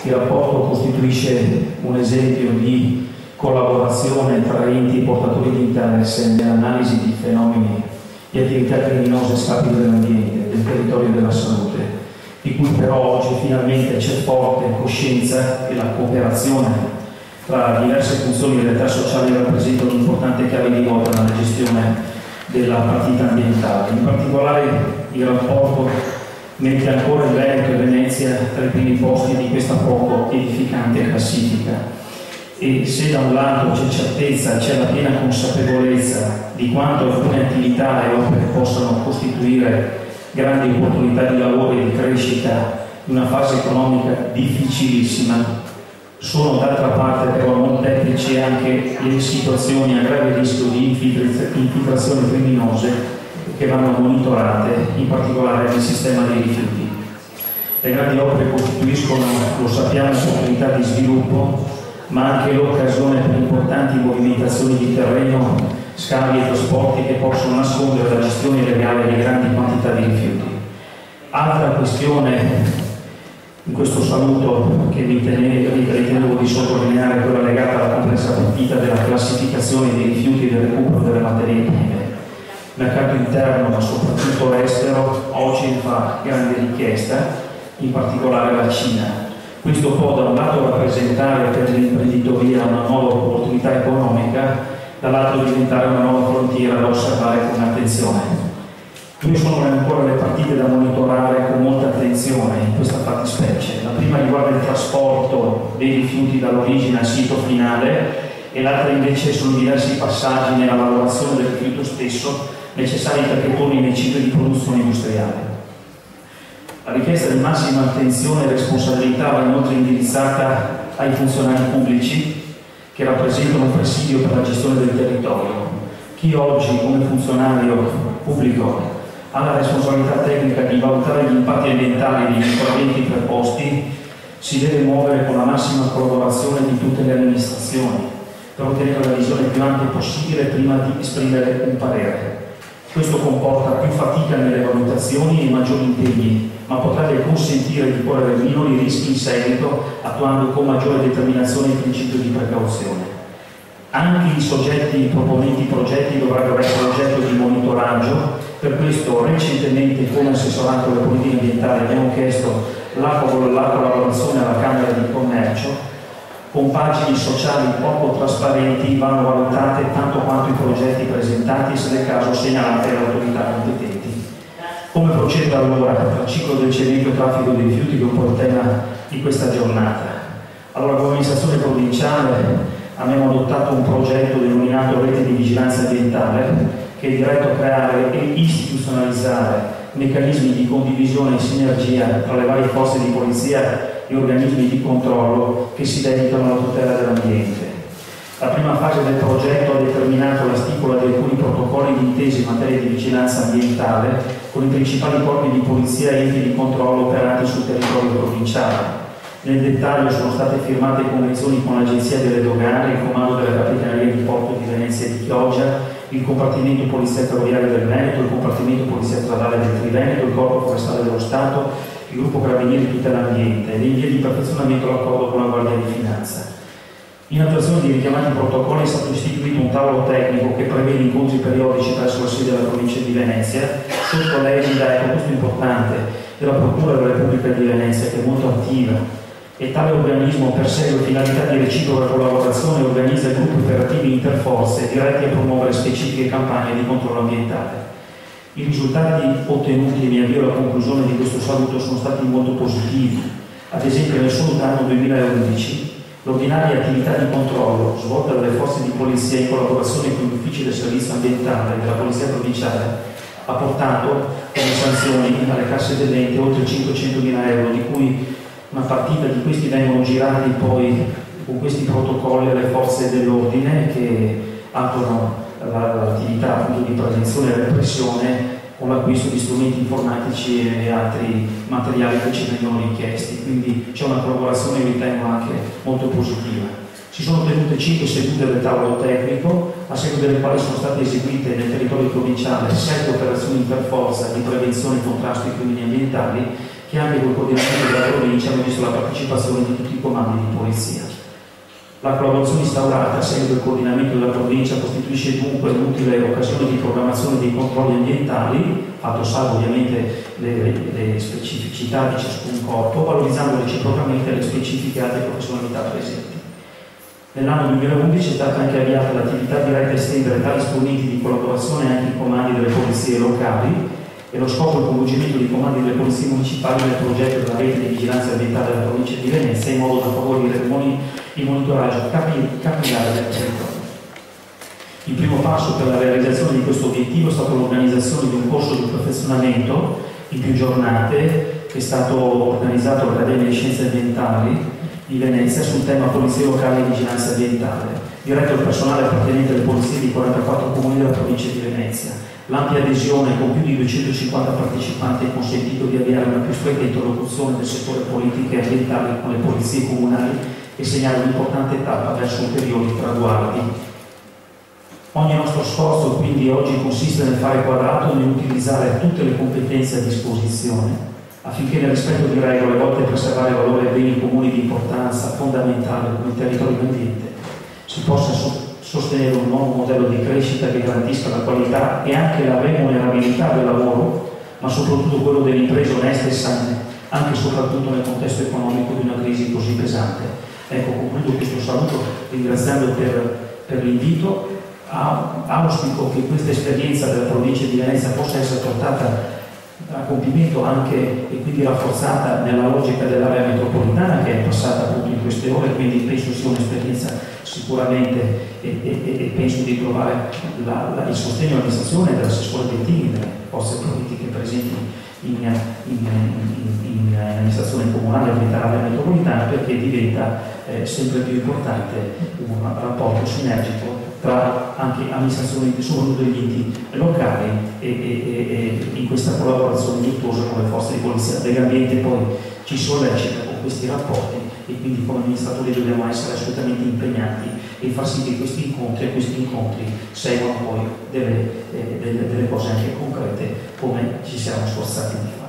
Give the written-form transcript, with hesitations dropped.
Il rapporto costituisce un esempio di collaborazione tra enti e portatori di interesse nell'analisi di fenomeni di attività criminose scapiti dell'ambiente, del territorio e della salute, di cui però oggi finalmente c'è forte coscienza che la cooperazione tra diverse funzioni di realtà sociali rappresenta un'importante chiave di volta nella gestione della partita ambientale. In particolare il rapporto mette ancora il Veneto e Venezia tra i primi posti di questa poco edificante classifica. E se da un lato c'è certezza, c'è la piena consapevolezza di quanto alcune attività e opere possano costituire grandi opportunità di lavoro e di crescita in una fase economica difficilissima, sono d'altra parte però molteplici anche le situazioni a grave rischio di infiltrazioni criminose che vanno monitorate, in particolare nel sistema dei rifiuti. Le grandi opere costituiscono, lo sappiamo, opportunità di sviluppo, ma anche l'occasione per importanti movimentazioni di terreno, scavi e trasporti che possono nascondere la gestione illegale di grandi quantità di rifiuti. Altra questione in questo saluto che ritenevo di sottolineare è quella legata alla complessa partita della classificazione dei rifiuti e del recupero delle materie prime. Il mercato interno, ma soprattutto estero, oggi fa grande richiesta, in particolare la Cina. Questo può da un lato rappresentare per l'imprenditoria una nuova opportunità economica, dall'altro diventare una nuova frontiera da osservare con attenzione. Due sono ancora le partite da monitorare con molta attenzione in questa fattispecie. La prima riguarda il trasporto dei rifiuti dall'origine al sito finale e l'altra invece sono diversi passaggi nella lavorazione del rifiuto stesso necessari perché torni nei cicli di produzione industriale. La richiesta di massima attenzione e responsabilità va inoltre indirizzata ai funzionari pubblici che rappresentano un presidio per la gestione del territorio. Chi oggi come funzionario pubblico ha la responsabilità tecnica di valutare gli impatti ambientali degli interventi preposti si deve muovere con la massima collaborazione di tutte le amministrazioni per ottenere la visione più ampia possibile prima di esprimere un parere. Questo comporta più fatica nelle valutazioni e maggiori impegni, ma potrebbe consentire di correre minori rischi in seguito, attuando con maggiore determinazione il principio di precauzione. Anche i soggetti proponenti progetti dovrebbero essere oggetto di monitoraggio, per questo recentemente come assessorato alle politiche ambientali abbiamo chiesto la collaborazione alla Camera di Commercio. Compagini sociali poco trasparenti vanno valutate tanto quanto i progetti presentati e se del caso segnalate alle autorità competenti. Come procedere allora al ciclo del cemento e traffico dei rifiuti, che è un po' il tema di questa giornata? Allora, come amministrazione provinciale abbiamo adottato un progetto denominato Rete di Vigilanza Ambientale che è diretto a creare e istituzionalizzare meccanismi di condivisione e sinergia tra le varie forze di polizia e organismi di controllo che si dedicano alla tutela dell'ambiente. La prima fase del progetto ha determinato la stipula di alcuni protocolli di intesa in materia di vigilanza ambientale con i principali corpi di polizia e enti di controllo operanti sul territorio provinciale. Nel dettaglio sono state firmate convenzioni con l'Agenzia delle Dogane, il Comando delle Capitanerie di Porto di Venezia e di Chioggia, il Compartimento Polizia Ferroviaria del Veneto, il Compartimento Polizia Stradale del Triveneto, il Corpo Forestale dello Stato, il Gruppo Carabinieri Tutela Ambiente ed in via di perfezionamento l'accordo con la Guardia di Finanza. In attuazione di richiamati protocolli è stato istituito un tavolo tecnico che prevede incontri periodici presso la sede della provincia di Venezia, sotto l'egida, ecco questo è importante, della Procura della Repubblica di Venezia, che è molto attiva, e tale organismo persegue finalità di reciproca collaborazione e organizza gruppi operativi interforze diretti a promuovere specifiche campagne di controllo ambientale. I risultati ottenuti, e mi avvio alla conclusione di questo saluto, sono stati molto positivi. Ad esempio nel solo anno 2011 l'ordinaria attività di controllo svolta dalle forze di polizia in collaborazione con gli uffici del servizio ambientale della polizia provinciale ha portato come sanzioni alle casse dell'ente oltre 500.000 euro, di cui una partita di questi vengono girati poi con questi protocolli alle forze dell'ordine che attuano l'attività appunto di prevenzione e repressione con l'acquisto di strumenti informatici e altri materiali che ci vengono richiesti. Quindi c'è una collaborazione, io ritengo, anche molto positiva. Si sono tenute 5 sedute del tavolo tecnico, a seguito delle quali sono state eseguite nel territorio provinciale 7 operazioni interforza di prevenzione e contrasto ai crimini ambientali che anche col coordinamento della provincia hanno visto la partecipazione di tutti i comandi di polizia. La collaborazione instaurata, seguendo il coordinamento della provincia, costituisce dunque un'utile occasione di programmazione dei controlli ambientali, fatto salvo ovviamente le specificità di ciascun corpo, valorizzando reciprocamente le specifiche altre professionalità presenti. Nell'anno 2011 è stata anche avviata l'attività diretta a estendere tali strumenti di collaborazione anche ai comandi delle polizie locali, e lo scopo è il coinvolgimento dei comandi delle polizie municipali nel progetto della rete di vigilanza ambientale della provincia di Venezia, in modo da favorire il monitoraggio capillare del territorio. Il primo passo per la realizzazione di questo obiettivo è stata l'organizzazione di un corso di perfezionamento in più giornate che è stato organizzato all'Accademia di Scienze Ambientali di Venezia sul tema polizie locali e vigilanza ambientale, diretto al personale appartenente alle polizie di 44 comuni della provincia di Venezia. L'ampia adesione con più di 250 partecipanti ha consentito di avviare una più stretta interlocuzione del settore politiche e ambientali con le polizie comunali e segnare un'importante tappa verso ulteriori traguardi. Ogni nostro sforzo quindi oggi consiste nel fare quadrato e nell'utilizzare tutte le competenze a disposizione affinché nel rispetto di regole volte a preservare il valore dei beni comuni di importanza fondamentale come il territorio e l'ambiente si possa sostenere un nuovo modello di crescita che garantisca la qualità e anche la remunerabilità del lavoro, ma soprattutto quello delle imprese oneste e sane, anche e soprattutto nel contesto economico di una crisi così pesante. Ecco, concludo questo saluto ringraziando per l'invito. Auspico che questa esperienza della provincia di Venezia possa essere portata a compimento anche e quindi rafforzata nella logica dell'area metropolitana che è passata appunto in queste ore, quindi penso sia un'esperienza sicuramente e penso di trovare il sostegno all'amministrazione dell'assessore Bettini, delle forze politiche presenti in amministrazione comunale dell'area metropolitana, perché diventa sempre più importante un rapporto sinergico tra anche amministrazioni, soprattutto degli enti locali e in questa collaborazione virtuosa con le forze di polizia. Legambiente poi ci sollecita con questi rapporti e quindi come amministratori dobbiamo essere assolutamente impegnati e far sì che questi incontri seguano poi delle cose anche concrete come ci siamo sforzati di fare.